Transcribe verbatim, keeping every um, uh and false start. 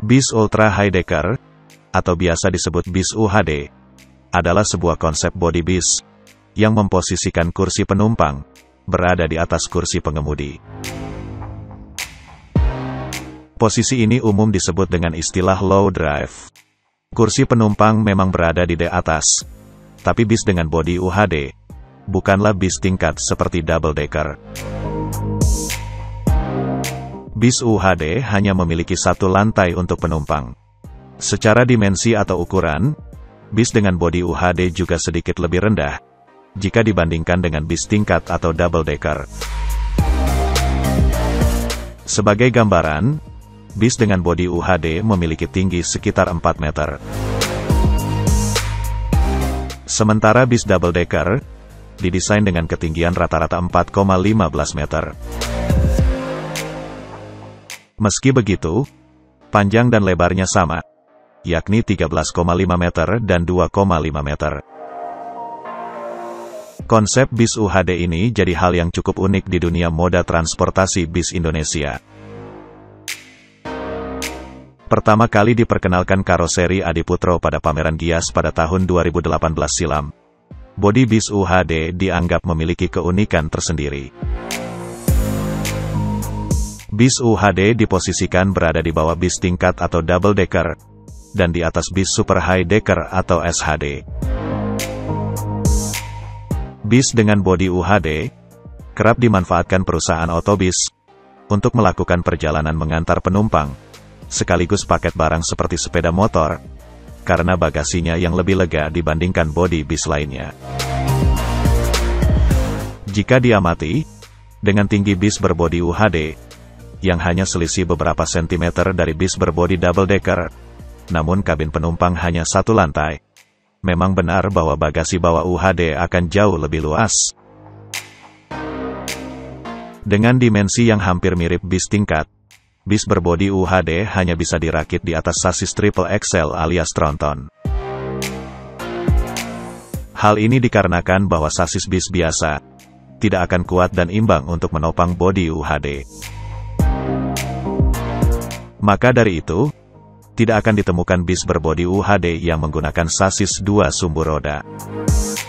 Bis Ultra High Decker, atau biasa disebut bis U H D, adalah sebuah konsep bodi bis yang memposisikan kursi penumpang berada di atas kursi pengemudi. Posisi ini umum disebut dengan istilah low drive. Kursi penumpang memang berada di atas, tapi bis dengan bodi U H D bukanlah bis tingkat seperti double decker. Bis U H D hanya memiliki satu lantai untuk penumpang. Secara dimensi atau ukuran, bis dengan bodi U H D juga sedikit lebih rendah jika dibandingkan dengan bis tingkat atau double decker. Sebagai gambaran, bis dengan bodi U H D memiliki tinggi sekitar empat meter. Sementara bis double decker didesain dengan ketinggian rata-rata empat koma lima belas meter. Meski begitu, panjang dan lebarnya sama, yakni tiga belas koma lima meter dan dua koma lima meter. Konsep bis U H D ini jadi hal yang cukup unik di dunia moda transportasi bis Indonesia. Pertama kali diperkenalkan karoseri Adiputro pada pameran Gias pada tahun dua ribu delapan belas silam. Bodi bis U H D dianggap memiliki keunikan tersendiri. Bis U H D diposisikan berada di bawah bis tingkat atau double decker, dan di atas bis super high decker atau S H D. Bis dengan bodi U H D kerap dimanfaatkan perusahaan otobis untuk melakukan perjalanan mengantar penumpang, sekaligus paket barang seperti sepeda motor, karena bagasinya yang lebih lega dibandingkan bodi bis lainnya. Jika diamati, dengan tinggi bis berbodi U H D, yang hanya selisih beberapa sentimeter dari bis berbodi double decker, namun kabin penumpang hanya satu lantai, memang benar bahwa bagasi bawah U H D akan jauh lebih luas. Dengan dimensi yang hampir mirip bis tingkat, bis berbodi U H D hanya bisa dirakit di atas sasis triple X L alias tronton. Hal ini dikarenakan bahwa sasis bis biasa tidak akan kuat dan imbang untuk menopang bodi U H D. Maka dari itu, tidak akan ditemukan bis berbodi U H D yang menggunakan sasis dua sumbu roda.